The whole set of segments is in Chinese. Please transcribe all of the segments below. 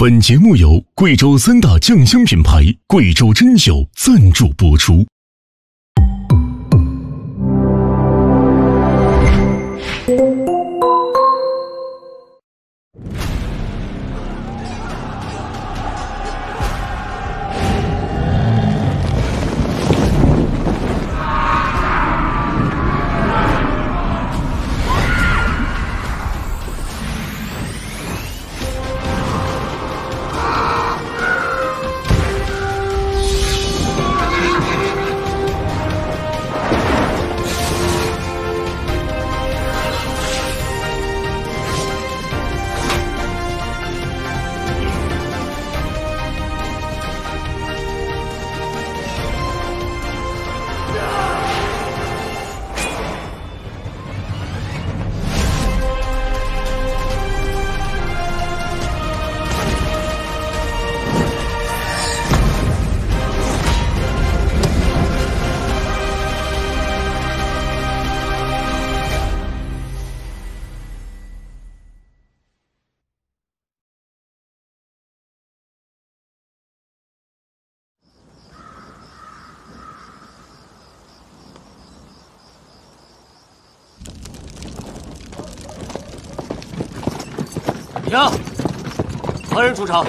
本节目由贵州3大酱香品牌贵州珍酒赞助播出。 停！何人出城？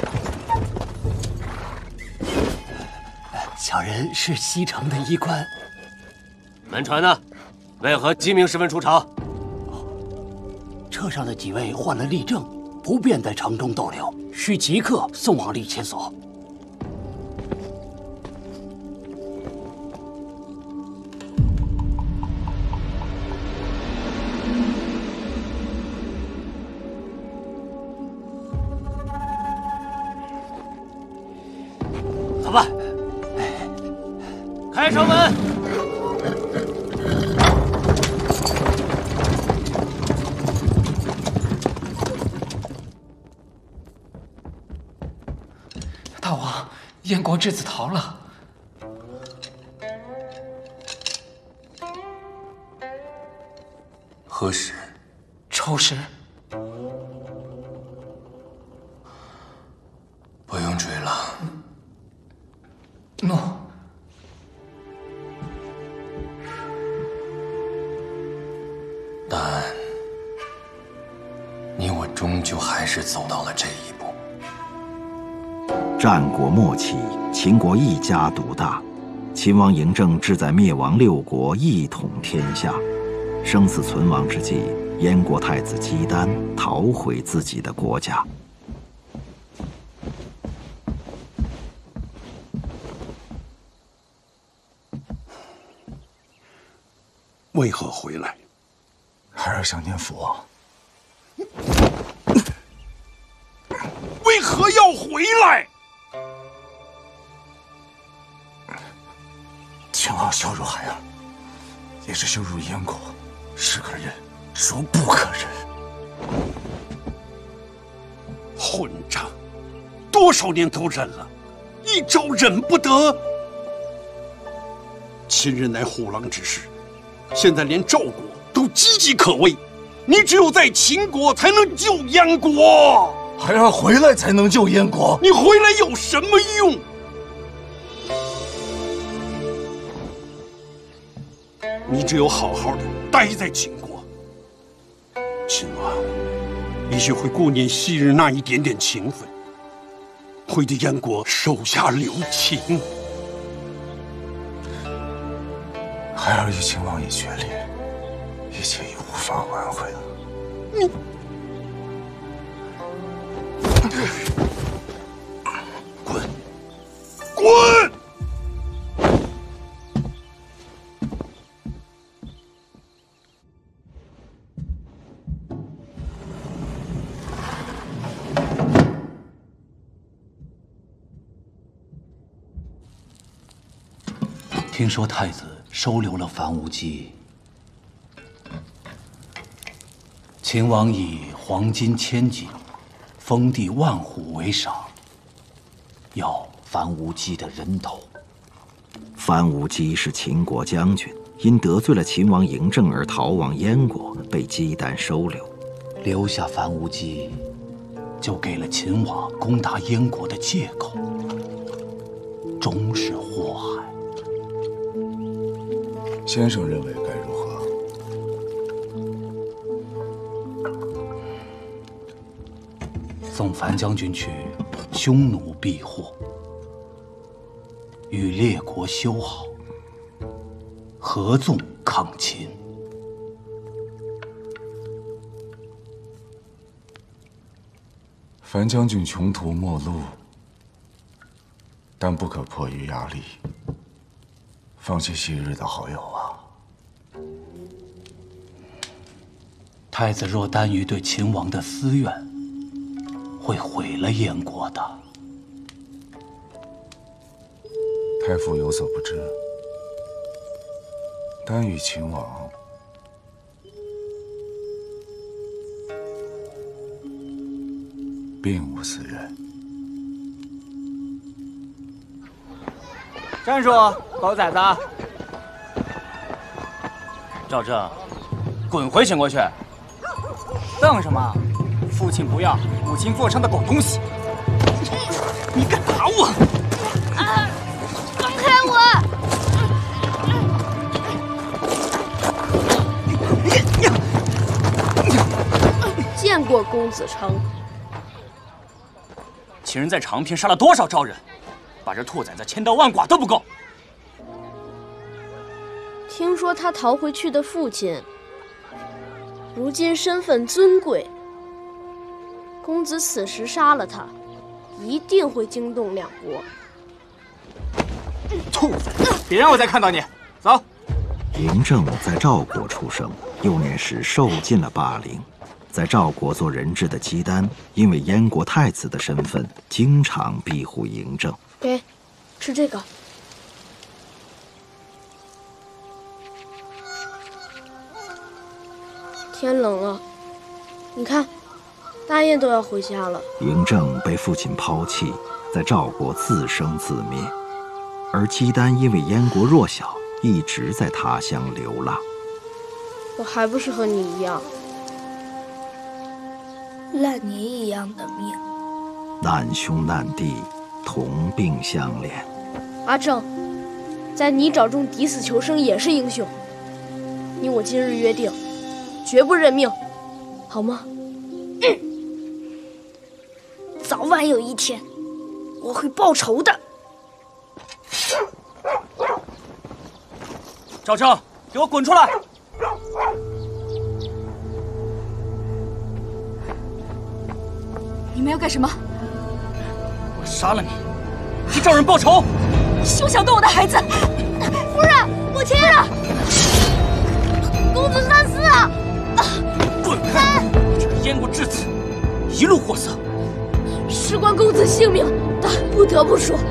小人是西城的医官。 门船呢？为何鸡鸣时分出城？ 车上的几位患了痢症，不便在城中逗留，需即刻送往力切所。走吧， 开城门！ 大王，燕国质子逃了。 何时？ 丑时。 不用追了。 诺。 但你我终究还是走到了这一步。 战国末期，秦国一家独大，秦王嬴政志在灭亡6国，一统天下。生死存亡之际，燕国太子姬丹逃回自己的国家。 为何回来？ 孩儿想念父王。 为何要回来？ 秦王羞辱孩儿，也是羞辱燕国，是可忍，孰不可忍？ 混账！多少年都忍了，一朝忍不得。秦人乃虎狼之师，现在连赵国都岌岌可危，你只有在秦国才能救燕国。 孩儿回来才能救燕国。 你回来有什么用？你只有好好的待在秦国，秦王也许会顾念昔日那一点点情分，会对燕国手下留情。 孩儿与秦王已决裂，一切已无法挽回了。 你。滚！滚！ 听说太子收留了樊无忌，秦王以黄金1000斤、封地10000户为赏，要樊无忌的人头。 樊无忌是秦国将军，因得罪了秦王嬴政而逃往燕国，被姬丹收留。 留下樊无忌， 就给了秦王攻打燕国的借口，终是祸害。 先生认为该如何？ 送樊将军去，匈奴避祸，与列国修好，合纵抗秦。 樊将军穷途末路，但不可迫于压力，放弃昔日的好友啊！ 太子若耽于对秦王的私怨，会毁了燕国的。 太傅有所不知，耽与秦王并无私怨。 站住，狗崽子！ 赵正，滚回秦国去！ 瞪什么？父亲不要，母亲做上的狗东西！你敢打我！ 放开我！见过公子成。 秦人在长平杀了多少赵人，把这兔崽子千刀万剐都不够。 听说他逃回去的父亲，如今身份尊贵，公子此时杀了他，一定会惊动两国。 兔崽子，别让我再看到你！走。 嬴政在赵国出生，幼年时受尽了霸凌。在赵国做人质的姬丹，因为燕国太子的身份，经常庇护嬴政。 给，吃这个。天冷了，你看，大雁都要回家了。 嬴政被父亲抛弃，在赵国自生自灭，而姬丹因为燕国弱小，一直在他乡流浪。 我还不是和你一样， 烂泥一样的命。 难兄难弟，同病相怜。 阿正，在泥沼中抵死求生也是英雄。你我今日约定，绝不认命，好吗？ 早晚有一天，我会报仇的。 赵正，给我滚出来！ 你们要干什么？ 我杀了你，替赵人报仇！ 休想动我的孩子！ 夫人，母亲啊！公子三思啊！ 滚开！你这个燕国质子，一路货色。 事关公子性命，但不得不说，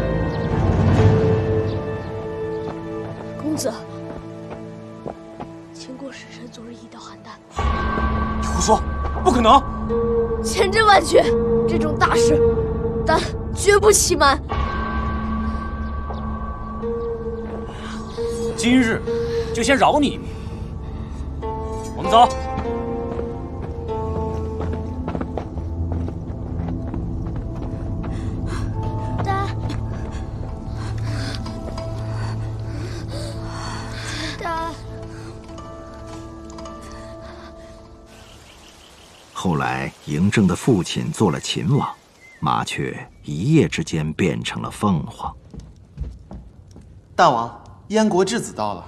公子，秦国使臣昨日一刀邯郸。 你胡说，不可能！ 千真万确，这种大事，但绝不欺瞒。 今日就先饶你一命。我们走。 后来，嬴政的父亲做了秦王，麻雀一夜之间变成了凤凰。 大王，燕国质子到了。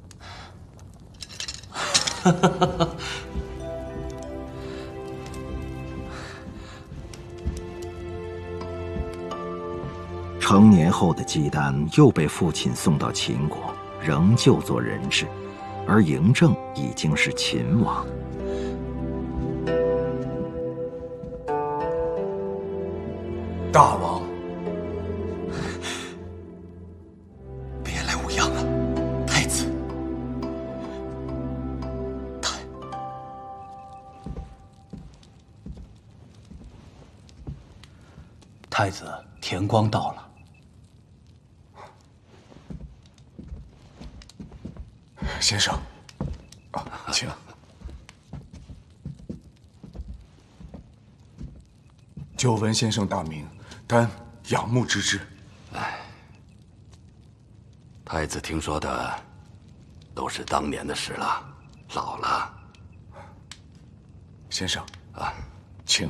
成年后的姬丹又被父亲送到秦国，仍旧做人质，而嬴政已经是秦王。 大王， 别来无恙了，太子。 太子田光到了。 先生，请。 久闻先生大名，但仰慕之至。 太子听说的都是当年的事了，老了。 先生啊，请。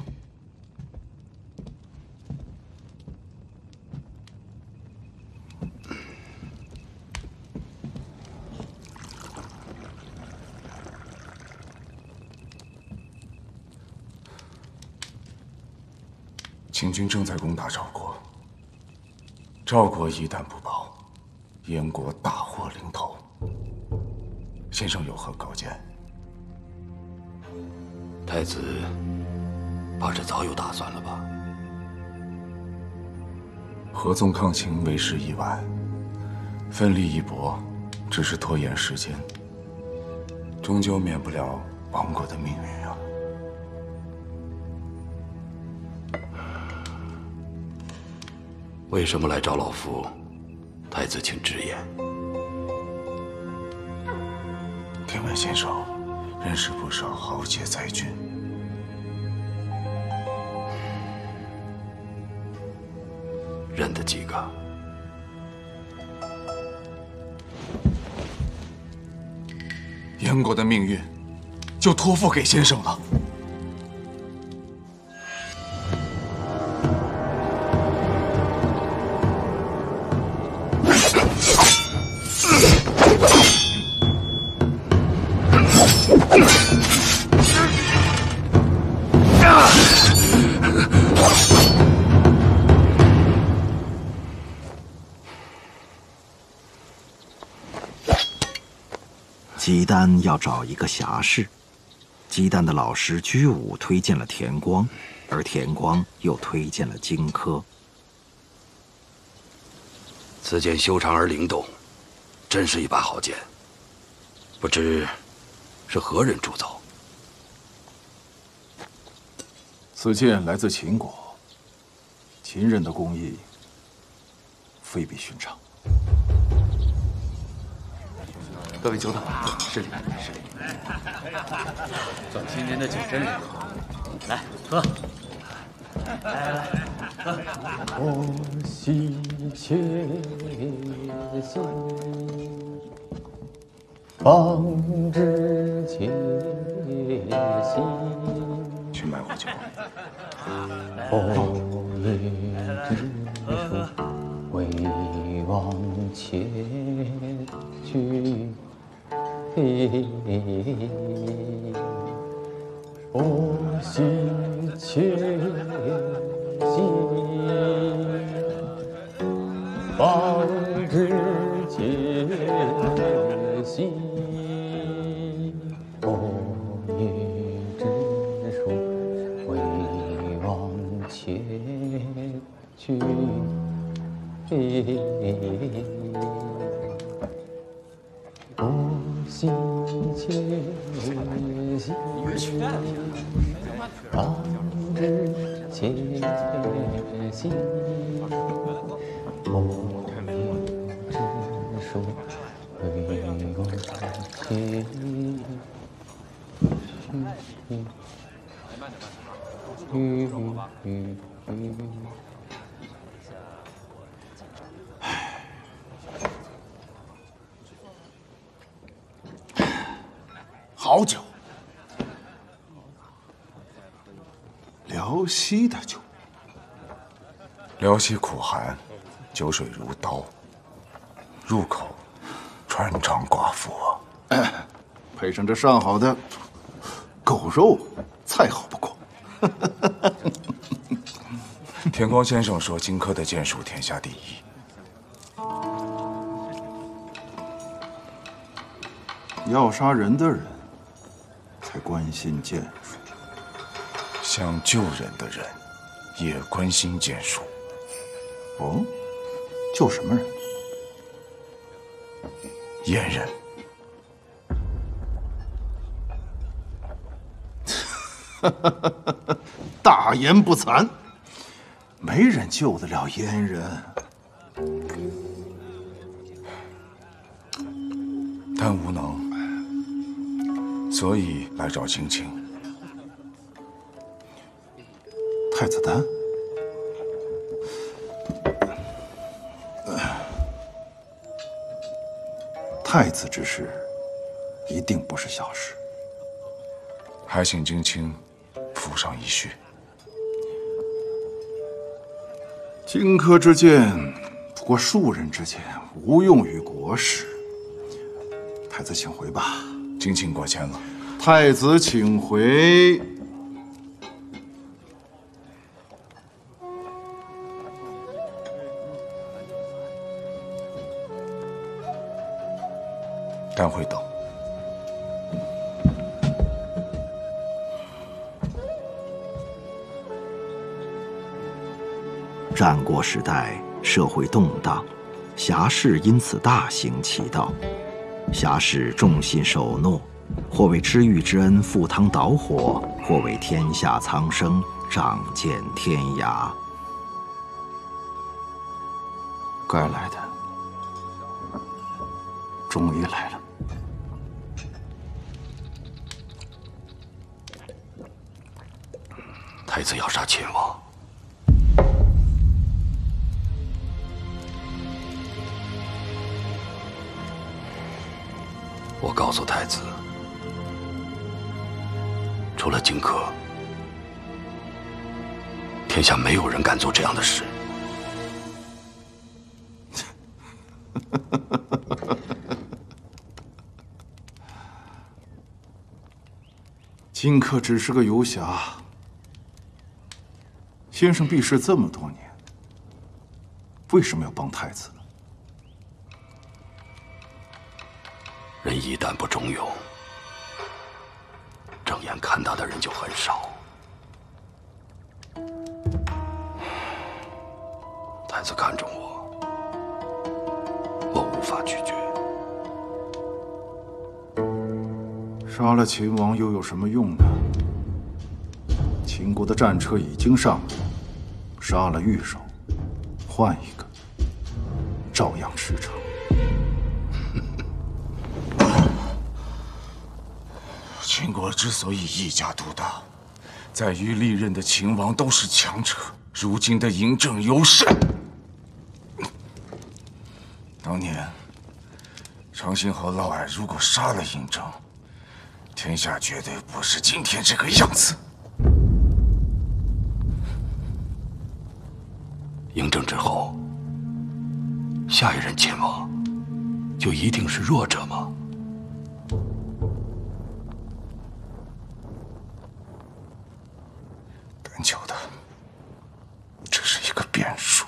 秦军正在攻打赵国，赵国一旦不保，燕国大祸临头。先生有何高见？ 太子怕是早有打算了吧？ 合纵抗秦为时已晚，奋力一搏，只是拖延时间，终究免不了亡国的命运啊！ 为什么来找老夫？太子请直言。 听闻先生认识不少豪杰才俊， 认得几个？ 燕国的命运就托付给先生了。 姬丹要找一个侠士，姬丹的老师居武推荐了田光，而田光又推荐了荆轲。 此剑修长而灵动，真是一把好剑。不知是何人铸造？ 此剑来自秦国，秦人的工艺非比寻常。 各位久等了，失礼失礼。今年的酒真是好，来喝。来，喝。 我喜且喜，方知且喜。 去买壶酒。 红叶之树，唯望且去。我喜且喜，方知且喜。红叶之树，唯望且去。我喜且喜，方知且喜。红叶之树，唯望且去。 好酒，辽西的酒。 辽西苦寒，酒水如刀，入口穿肠寡腹啊！ 配上这上好的狗肉，再好不过。 田光先生说，荆轲的剑术天下第一。 要杀人的人，才关心剑术； 想救人的人，也关心剑术。 哦，救什么人？ 阉人。 大言不惭，没人救得了阉人。 但无能，所以来找青青。 太子丹， 太子之事，一定不是小事。 还请京卿附上一叙。 荆轲之剑不过庶人之剑，无用于国事。太子请回吧。 京卿过谦了。 太子请回。 但会等。 战国时代社会动荡，侠士因此大行其道。侠士重信守诺，或为知遇之恩赴汤蹈火，或为天下苍生仗剑天涯。 该来的，终于来了。 太子要杀秦王，我告诉太子，除了荆轲，天下没有人敢做这样的事。 荆轲只是个游侠，先生避世这么多年，为什么要帮太子呢？ 人一旦不忠勇，正眼看他的人就很少。太子看中我，我无法拒绝。 杀了秦王又有什么用呢？秦国的战车已经上了，杀了御手，换一个，照样驰骋。 秦国之所以一家独大，在于历任的秦王都是强者。如今的嬴政尤甚。当年长兴和嫪毐如果杀了嬴政，天下绝对不是今天这个样子。 嬴政之后，下一任秦王就一定是弱者吗？ 干巧的，这是一个变数。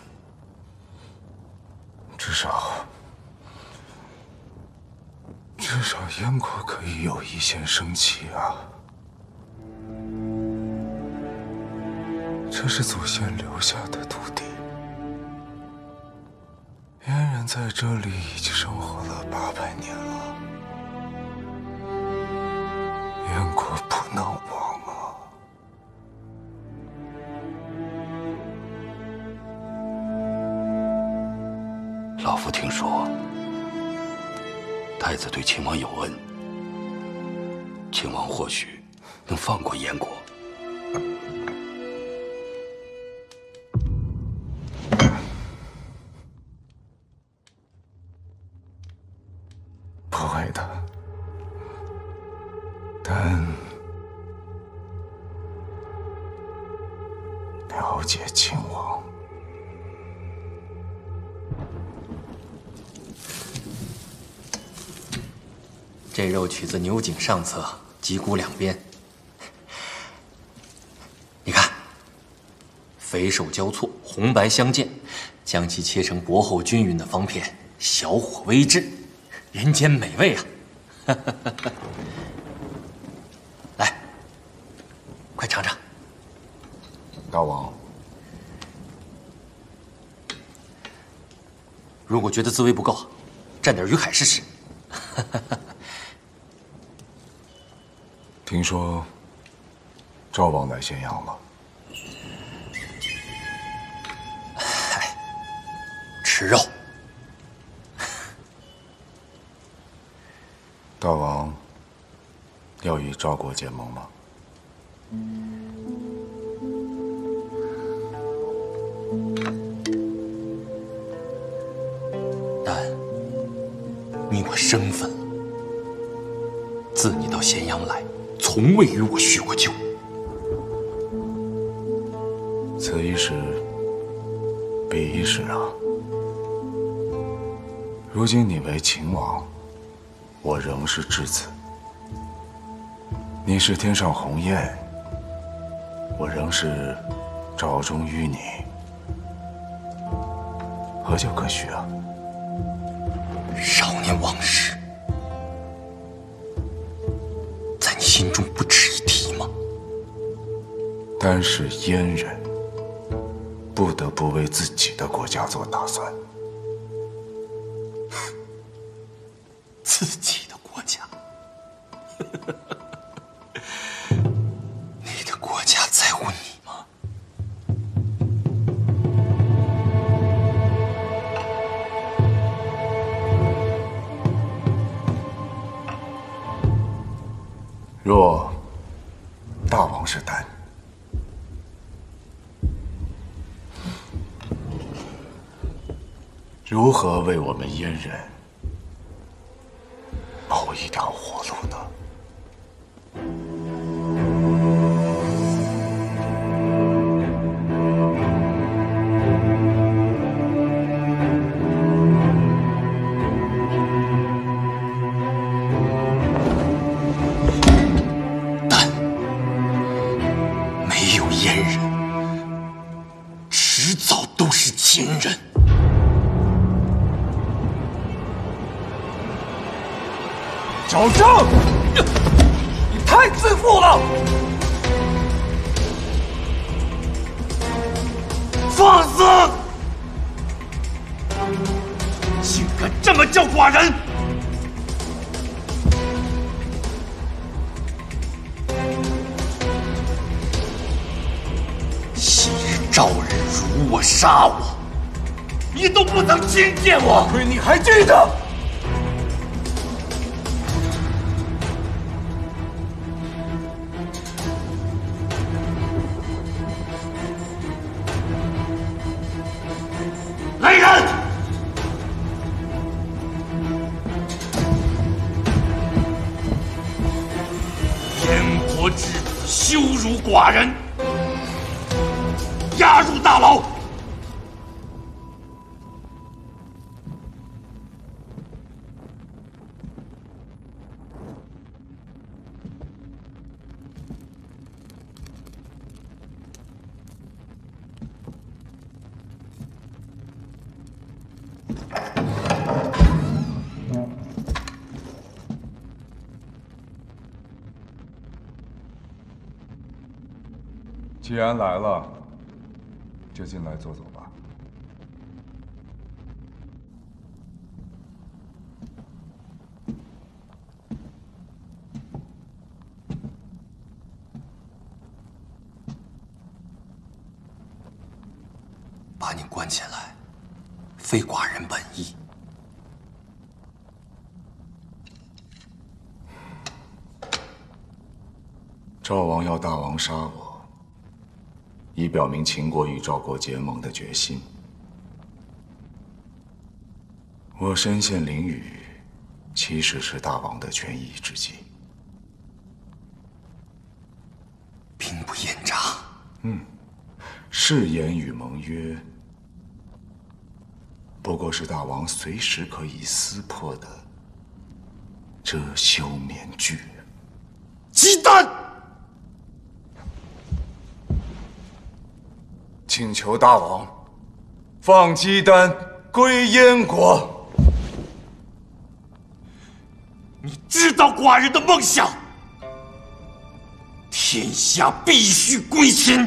至少燕国可以有一线生机啊！这是祖先留下的土地，燕人在这里已经生活了800年了，燕国不能亡啊！ 老夫听说，太子对秦王有恩，秦王或许能放过燕国。 不会的，但了解秦王。 这肉取自牛颈上侧，脊骨两边。你看，肥瘦交错，红白相间，将其切成薄厚均匀的方片，小火煨制，人间美味啊！来，快尝尝。 大王， 如果觉得滋味不够，蘸点鱼海试试。 听说赵王来咸阳了。 嗨，吃肉。 大王要与赵国结盟吗？ 但你你我身份了。自你到咸阳来，从未与我叙过旧。 此一时，彼一时啊。如今你为秦王，我仍是质子；你是天上鸿雁，我仍是朝中淤泥。何酒可许啊？ 少年往事，在你心中不值一提吗？ 单是阉人，不得不为自己的国家做打算。 自己的国家，你的国家在乎你吗？ 若大王是丹，如何为我们阉人谋一条活路呢？ 但没有阉人，迟早都是秦人。 赵正，你太自负了！ 放肆！竟敢这么叫寡人！ 昔日赵人辱我杀我，你都不曾亲见我， 亏你还记得？ 来人！燕国之子羞辱寡人，押入大牢。 既然来了，就进来坐坐吧。 把你关起来，非寡人本意。 赵王要大王杀我，以表明秦国与赵国结盟的决心。我身陷囹圄，其实是大王的权宜之计。 兵不厌诈。 誓言与盟约，不过是大王随时可以撕破的遮羞面具。 鸡蛋！ 请求大王放姬丹归燕国。 你知道寡人的梦想？天下必须归秦。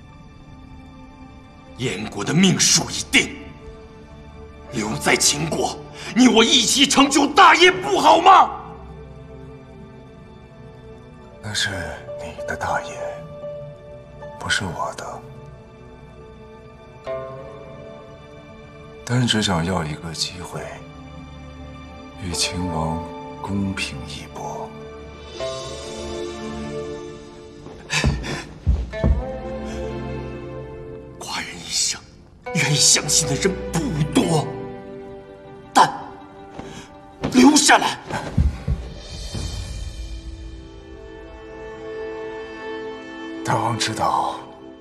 燕国的命数已定，留在秦国，你我一起成就大业，不好吗？ 那是你的大业，不是我的。但只想要一个机会，与秦王公平一搏。 寡人一生愿意相信的人不多，但留下知道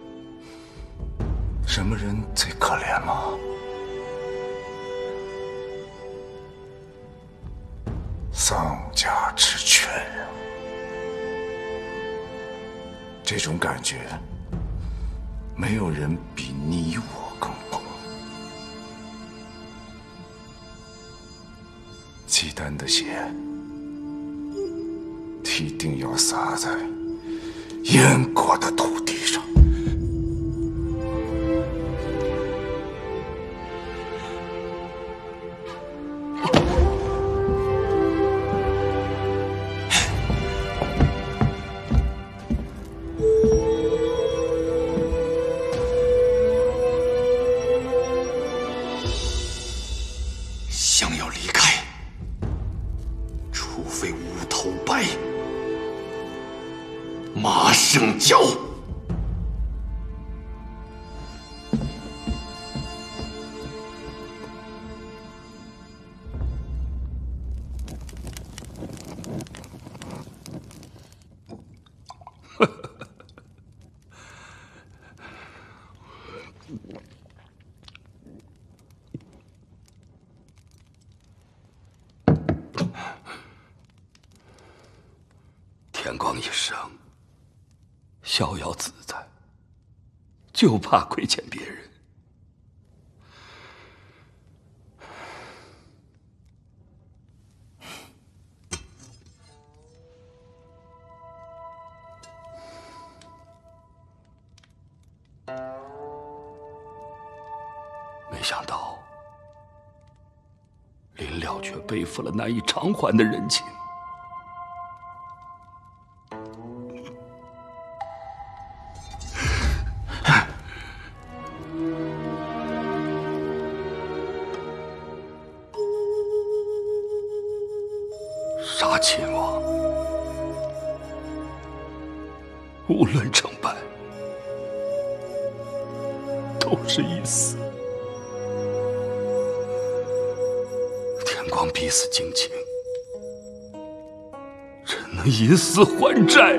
什么人最可怜吗？丧家之犬啊！这种感觉，没有人比你我更懂。契丹的血，一定要洒在燕国的土地上。 想要离开，除非无头白、马胜蛟。天光一生，逍遥自在，就怕亏欠别人。没想到，临了却背负了难以偿还的人情。杀秦王，无论成败，都是一死。天光彼此惊情，怎能以死还债？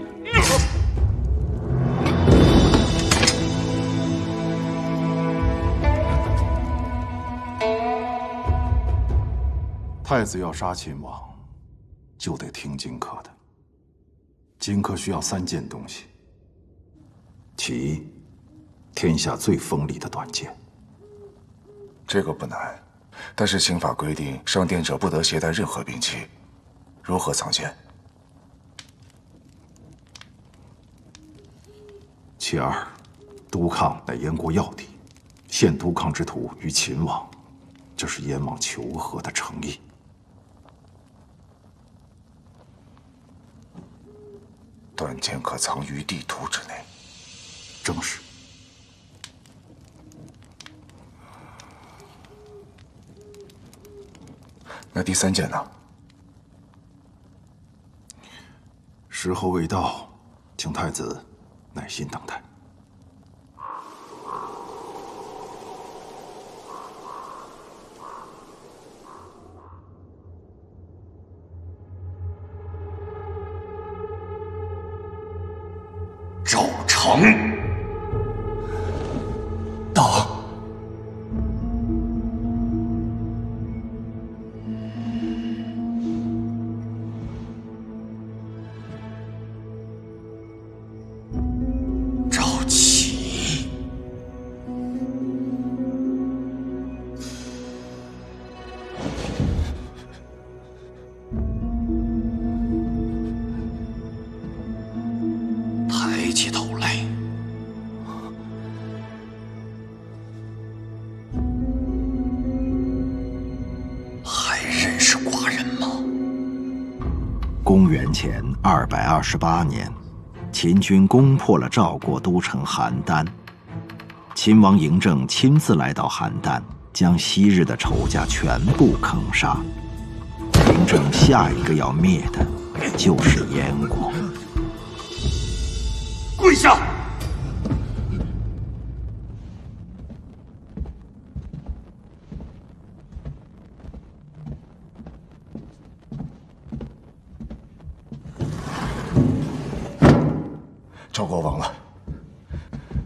太子要杀秦王，就得听荆轲的。荆轲需要3件东西：其一，天下最锋利的短剑。 这个不难，但是刑法规定，上殿者不得携带任何兵器，如何藏剑？ 其二，督亢乃燕国要地，献督亢之徒于秦王，这是燕王求和的诚意。 短剑可藏于地图之内。 正是。 那第3件呢？ 时候未到，请太子耐心等待。 赵成， 到。 赵启，抬起头来，还认识寡人吗？ 公元前228年，秦军攻破了赵国都城邯郸。秦王嬴政亲自来到邯郸，将昔日的仇家全部坑杀。嬴政下一个要灭的就是燕国。 跪下！ 赵国亡了，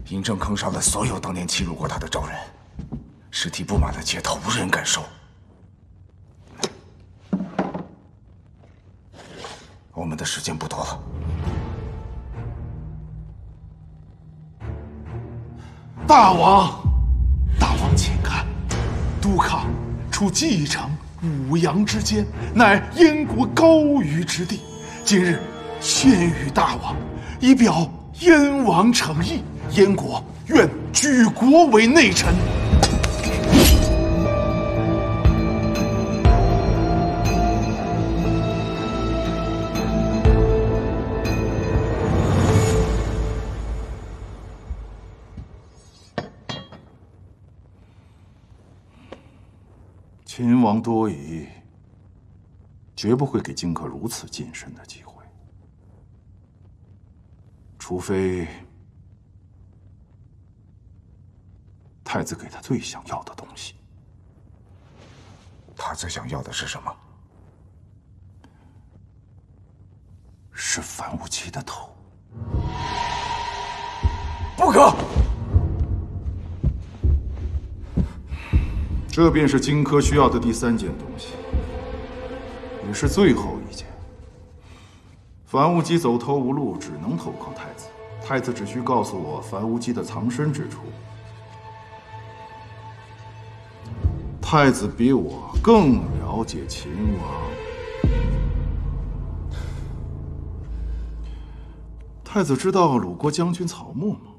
嬴政坑杀了所有当年欺辱过他的赵人，尸体布满了街头，无人敢收。我们的时间不多了。 大王，请看，都抗处蓟城、武阳之间，乃燕国高于之地。今日献与大王，以表燕王诚意。燕国愿举国为内臣。秦王多疑，绝不会给荆轲如此近身的机会，除非太子给他最想要的东西。 他最想要的是什么？ 是樊无期的头。 不可！ 这便是荆轲需要的第3件东西，也是最后一件。樊无忌走投无路，只能投靠太子。太子只需告诉我樊无忌的藏身之处。太子比我更了解秦王。太子知道鲁国将军曹沫吗？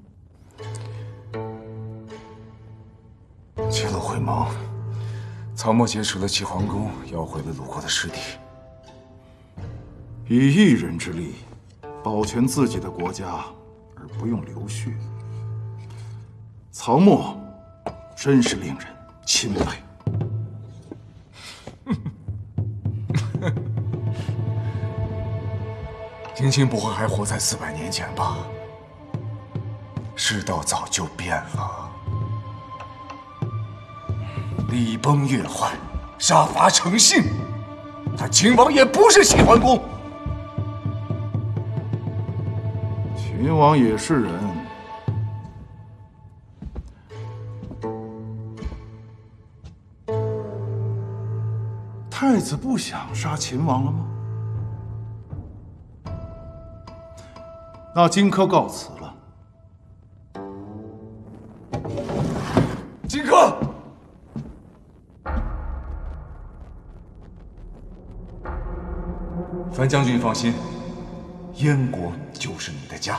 齐鲁会盟，曹沫劫持了齐桓公，要回了鲁国的失地。 以一人之力保全自己的国家，而不用流血，曹沫真是令人钦佩。 荆卿不会还活在400年前吧？世道早就变了。礼崩乐坏，杀伐成性。但秦王也不是齐桓公。 秦王也是人，太子不想杀秦王了吗？那荆轲告辞了。 荆轲，樊将军放心，燕国就是你的家。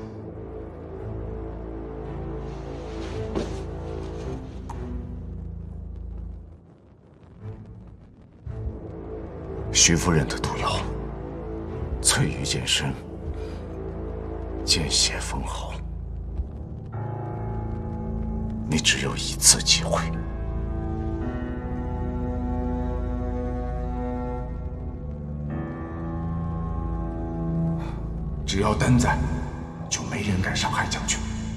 徐夫人的毒药，淬于剑身，见血封喉。你只有一次机会。只要丹在，就没人敢伤害将军。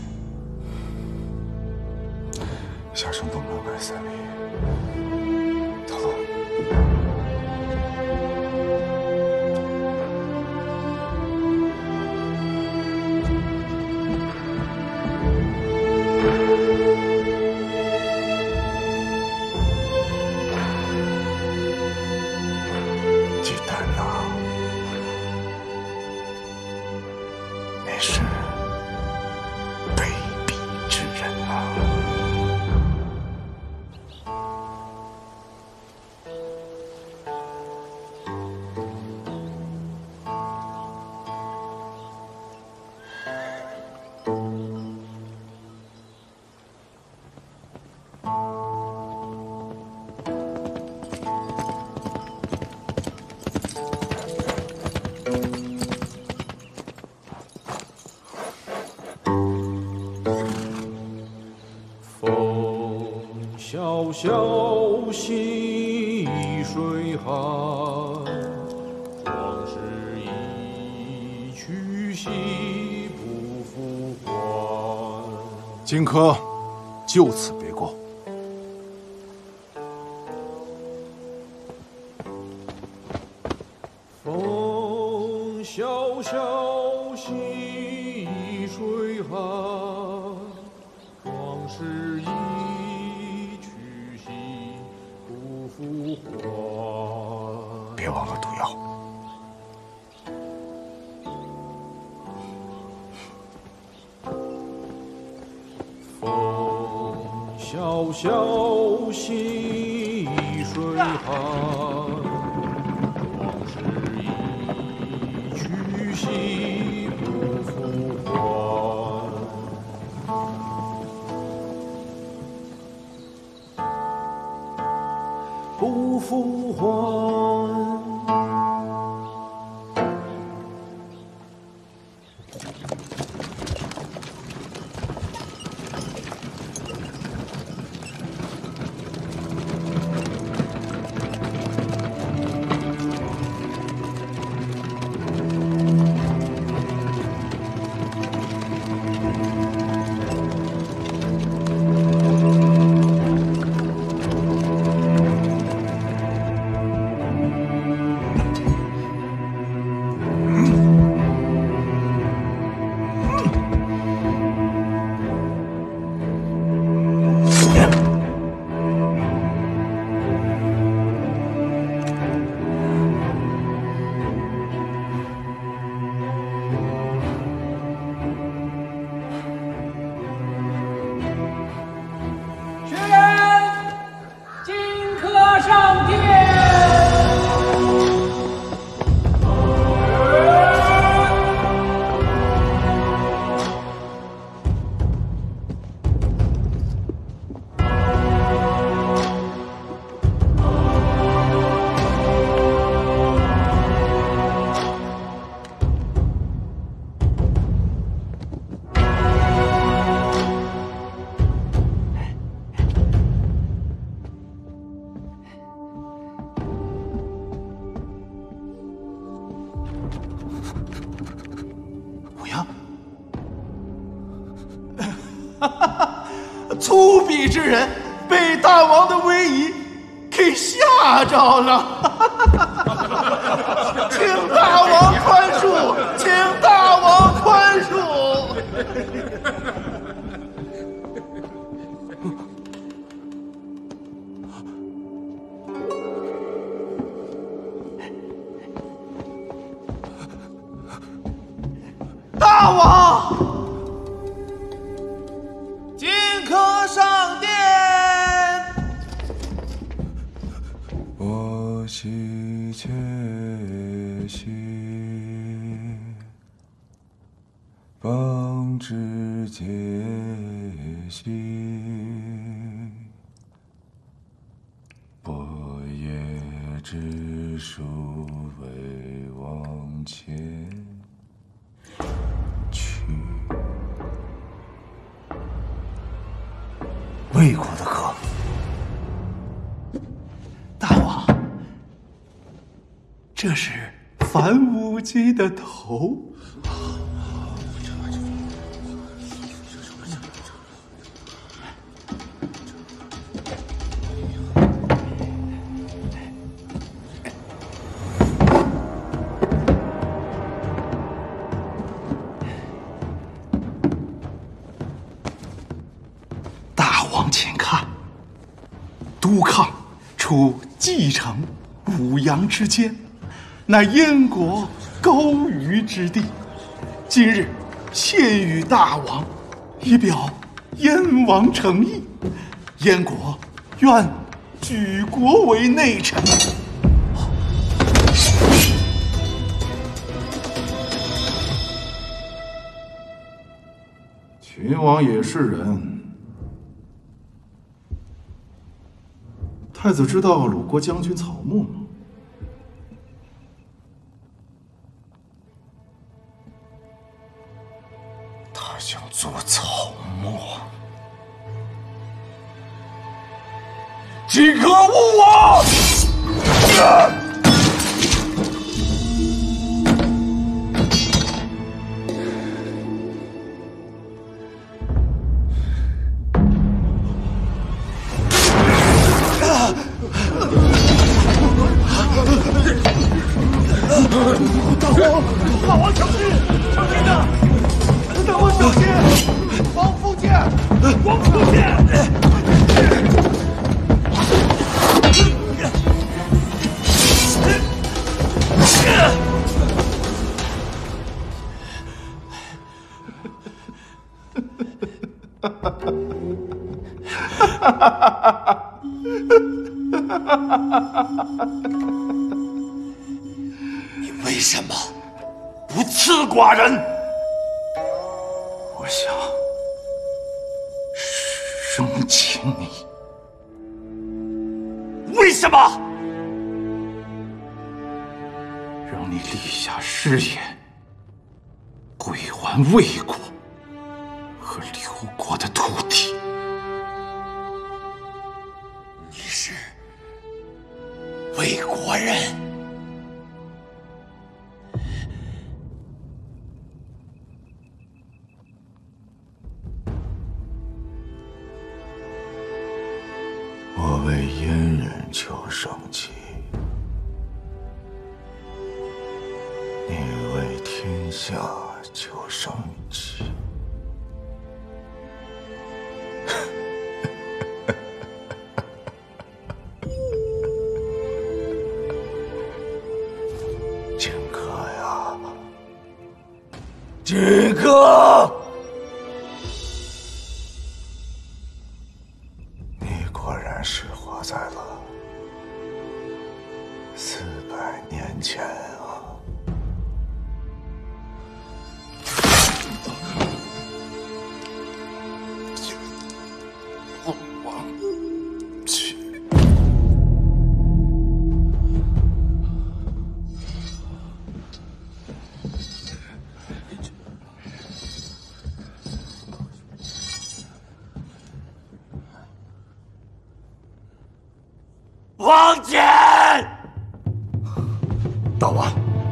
下生东南外3里，走路。姬丹呐，你是卑鄙之人啊！ 萧萧溪水寒，往事一去兮不复还。 荆轲，就此别过。 风萧萧兮水寒。 是一去兮不复还。 别忘了毒药。 风萧萧兮水寒，往事一去兮不复还。不复还。 粗鄙之人被大王的威仪给吓着了，请大王宽恕，请大王宽恕。大王，荆轲上殿。 我喜且喜，邦之节兮，伯业之属为王前。 魏国的客，大王，这是樊无忌的头。督亢处蓟城、舞阳之间，乃燕国高于之地。今日献与大王，以表燕王诚意。燕国愿举国为内臣。 秦王也是人。太子知道鲁国将军草木吗？ 他想做草木， 荆轲误我！ 大王小心！小心呐！大王小心！王福建，王福建！ 你为什么不刺寡人？ 我想生擒你。 为什么？ 让你立下誓言，归还魏国和刘国的土地。 你是魏国人。 我为燕人求生计，你为天下求生计。荆轲呀，荆轲！是活在了400年前啊！我忘记。 王翦， 大王，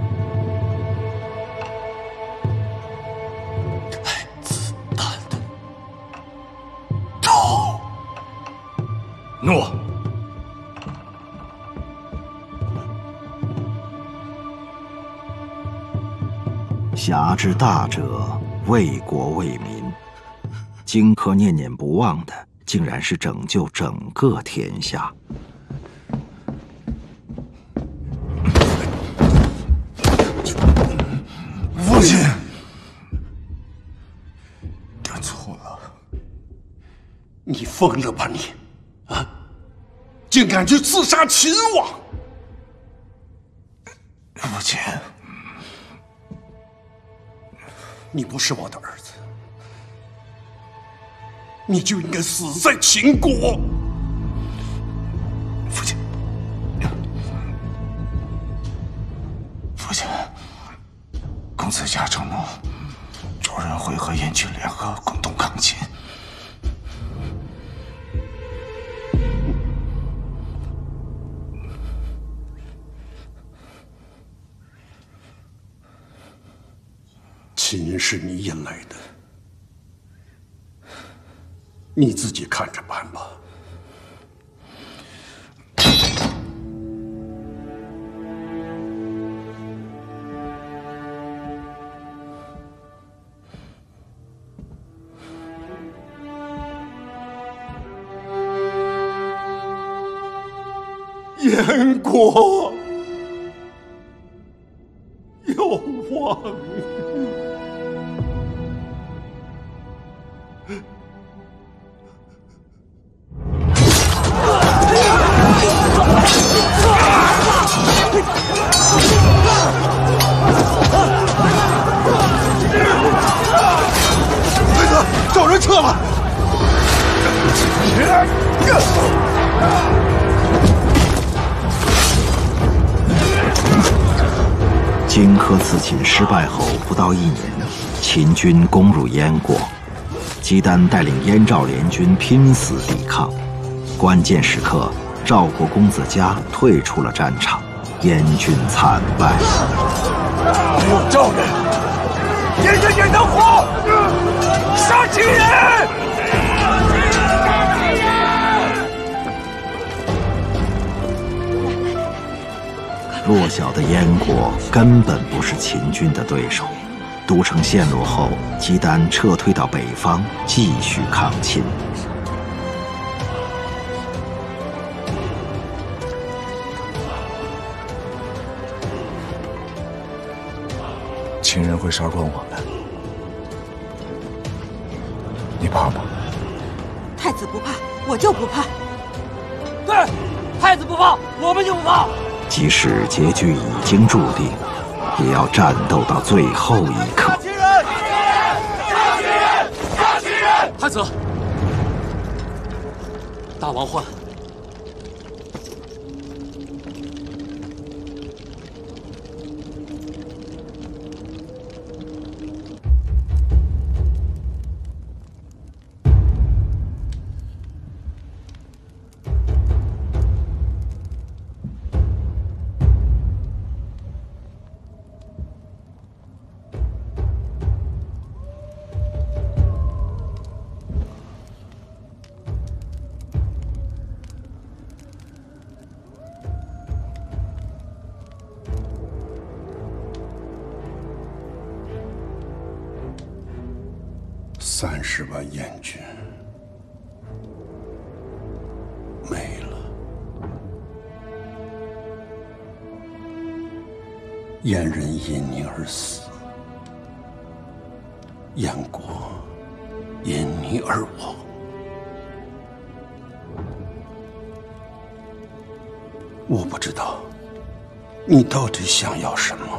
太子弹的头。 诺。 侠之大者，为国为民。荆轲念念不忘的，竟然是拯救整个天下。 父亲，我错了。 你疯了吧你？啊！竟敢去刺杀秦王！ 父亲， 你不是我的儿子，你就应该死在秦国。 父亲，父亲。公子家承诺，主人会和燕军联合，共同抗秦。 秦是你引来的，你自己看着办吧。燕国有望。 魏哥，找人撤了。 荆轲刺秦失败后不到1年，秦军攻入燕国，姬丹带领燕赵联军拼死抵抗。关键时刻，赵国公子嘉退出了战场，燕军惨败。 没有赵人，燕人也能活！杀秦人！ 弱小的燕国根本不是秦军的对手，都城陷落后，姬丹撤退到北方，继续抗秦。 秦人会杀光我们，你怕吗？ 太子不怕， 我就不怕。 对，太子不怕，我们就不怕。 即使结局已经注定，也要战斗到最后一刻。 太子，大王唤。 30万燕军没了，燕人因你而死，燕国因你而亡。我不知道你到底想要什么。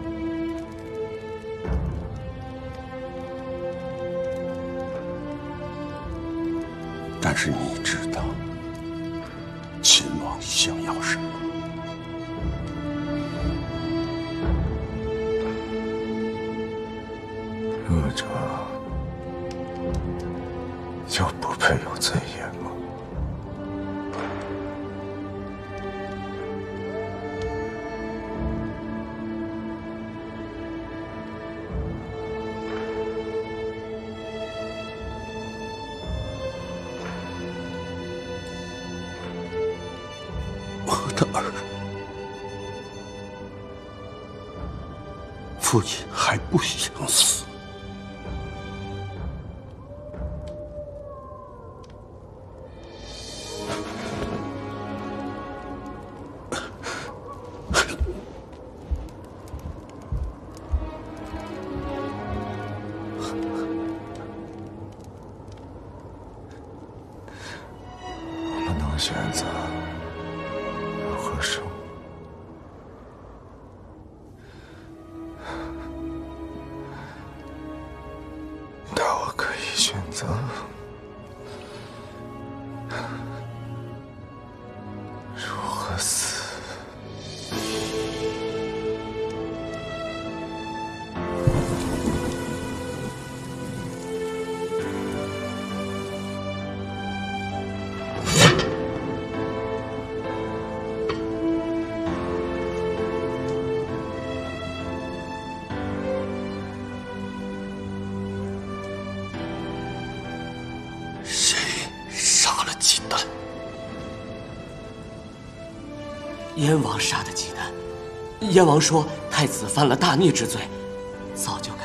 但是你知道，秦王想要什么？ 恶者就不配有尊严吗？ 我的儿，父亲还不想死。 我们能选择何生？但我可以选择如何死。 谁杀了姬丹？ 燕王杀的姬丹。燕王说太子犯了大逆之罪，早就